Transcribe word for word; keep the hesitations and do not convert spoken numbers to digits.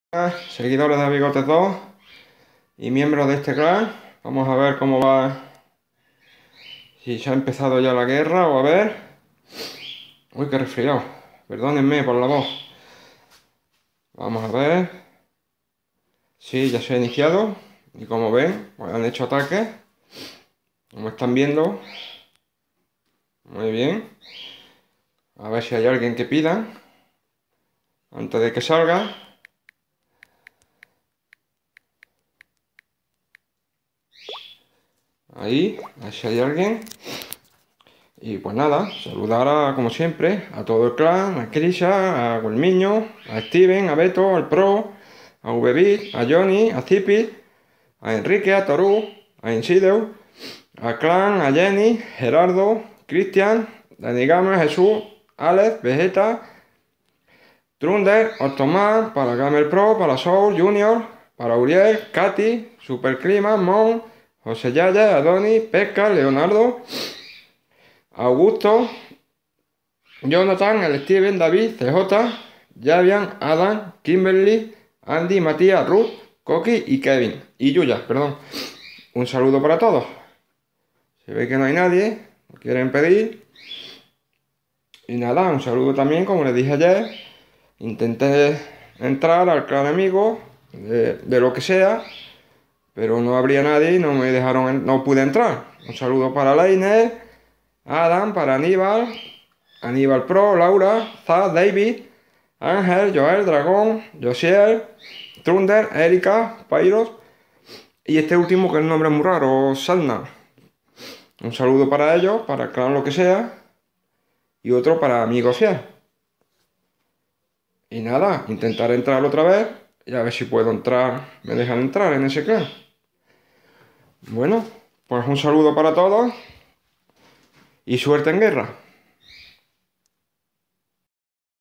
Seguidores de Bigotes dos y miembros de este clan, vamos a ver cómo va, si se ha empezado ya la guerra o a ver. Uy, qué resfriado, perdónenme por la voz. Vamos a ver. Sí, ya se ha iniciado y como ven, pues han hecho ataques, como están viendo. Muy bien. A ver si hay alguien que pida antes de que salga. Ahí, a ver si hay alguien. Y pues nada, saludar a, como siempre, a todo el clan, a Krisa, a Golmiño, a Steven, a Beto, al Pro, a V-Bit, a Johnny, a Zipi, a Enrique, a Toru, a Insideu, a Clan, a Jenny, Gerardo, Cristian, Dani Gamer, Jesús, Alex, Vegeta, Trunder, Octomar, para Gamer Pro, para Soul, Junior, para Uriel, Katy, Superclima, Mon, José Yaya, Adoni, Pesca, Leonardo, Augusto, Jonathan, el Steven, David, C J, Javian, Adam, Kimberly, Andy, Matías, Ruth, Coqui y Kevin. Y Yuya, perdón. Un saludo para todos. Se ve que no hay nadie, no quieren pedir. Y nada, un saludo también, como les dije ayer. Intenté entrar al clan amigo, de, de lo que sea, pero no habría nadie y no me dejaron, no pude entrar. Un saludo para Leiner, Adam, para Aníbal, Aníbal Pro, Laura, Zaz, David, Ángel, Joel, Dragón, Josiel, Trunder, Erika, Pyros y este último que el nombre es muy raro, Salna. Un saludo para ellos, para el clan lo que sea, y otro para amigos fiel. Y nada, intentar entrar otra vez y a ver si puedo entrar, me dejan entrar en ese clan. Bueno, pues un saludo para todos y suerte en guerra.